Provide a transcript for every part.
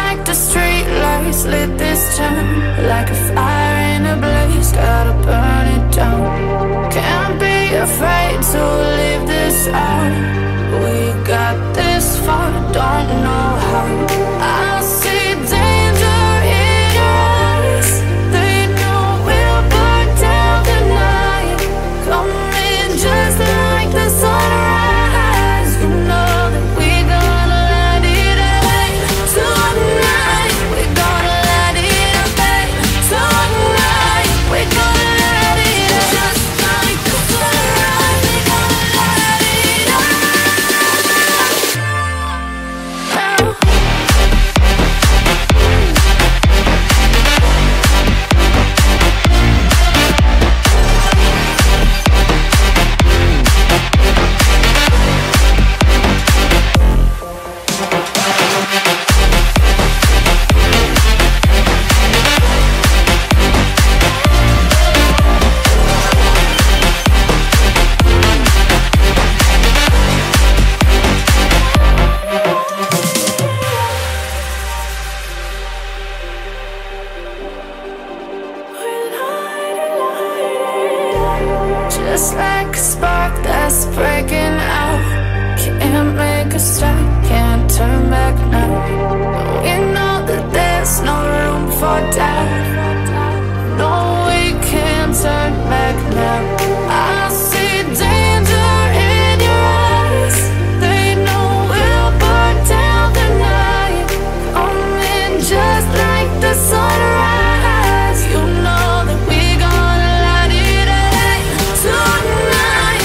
like the street lights lit this town, like a fire in a blaze, gotta burn it down. Can't be afraid to leave this out. We got this far, don't know how. I see danger in your eyes. They know we'll burn down the night. Coming just like the sunrise. You know that we gonna light it up tonight. We gonna light it up tonight. We gonna light it up just like the sunrise. We gonna light it up now. Just like a spark that's breaking out. Can't make a stop, can't turn back now. We know that there's no room for doubt. No, we can't turn back now. I see danger in your eyes. They know we'll burn down the night. Coming just like the sunrise. You know that we gonna light it up tonight.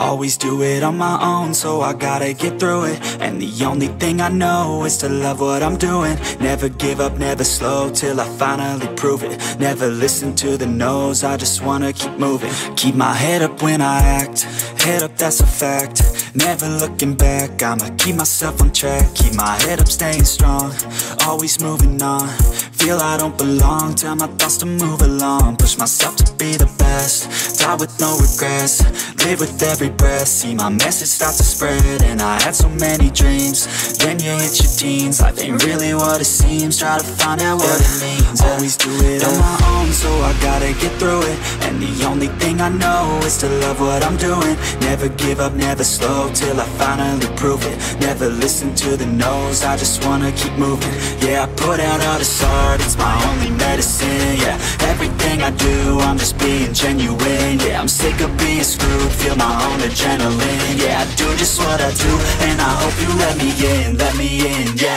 always do it on my own, so I gotta get through it. And the only thing I know is to love what I'm doing. Never give up, never slow, till I finally prove it. Never listen to the no's, I just wanna keep moving. Keep my head up when I act, head up, that's a fact. Never looking back, I'ma keep myself on track. Keep my head up, staying strong, always moving on. Feel I don't belong, tell my thoughts to move along. Push myself to be the best, die with no regrets. Live with every breath, see my message start to spread. And I had so many dreams, then you hit your teens. Life ain't really what it seems, try to find out what it means. Always do it on my own, so I gotta get through it. And the only thing I know is to love what I'm doing. Never give up, never slow, till I finally prove it. Never listen to the no's, I just wanna keep moving. Yeah, I put out all this art, it's my only medicine. Yeah, everything I do, I'm just being genuine. Yeah, I'm sick of being screwed, feel my own adrenaline. Yeah, I do just what I do, and I hope you let me in, yeah.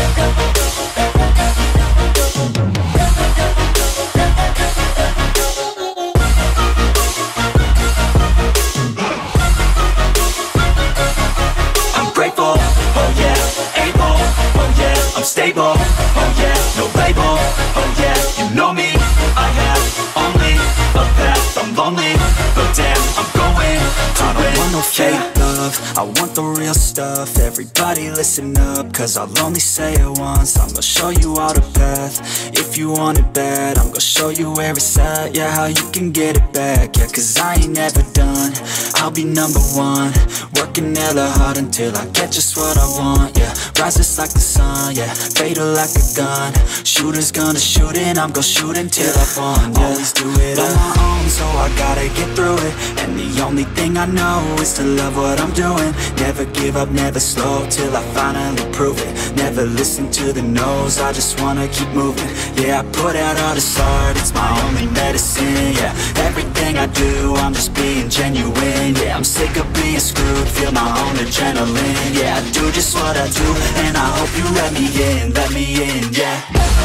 Grateful, oh yeah, able, oh yeah, I'm stable, oh yeah, no label, oh yeah, you know me, I have only a path, I'm lonely, but damn, I'm going to win. I don't want no fake love, I want the real stuff. Everybody listen up, cause I'll only say it once. I'm gonna show you all the path, if you want it bad. I'm gonna show you where it's at, yeah, how you can get it back. Yeah, cause I ain't never done, I'll be number one. Working hella hard until I get just what I want, yeah. Rises like the sun, yeah, fatal like a gun. Shooters gonna shoot and I'm gonna shoot until I won, yeah. Always do it on my own, so I gotta get through it. And the only thing I know is to love what I'm doing. Never give up, never slow, till I finally prove it. Never listen to the no's, I just wanna keep moving. Yeah, I put out all this art, it's my only medicine. Yeah, everything I do, I'm just being genuine. Yeah, I'm sick of being screwed, feel my own adrenaline. Yeah, I do just what I do, and I hope you let me in, yeah.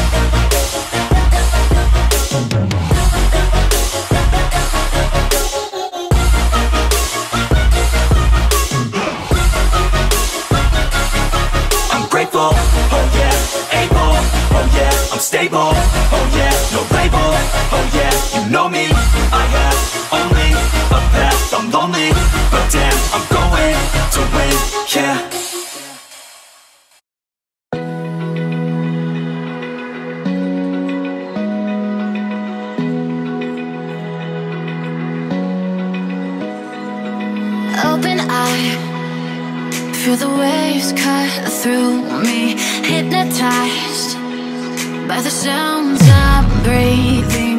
I'm grateful, oh yeah, able, oh yeah, I'm stable, oh yeah, no label, oh yeah, you know me, I have only a path, I'm lonely, but damn, I'm going to win, yeah. Open eye, feel the waves cut through me. Hypnotized by the sounds I'm breathing.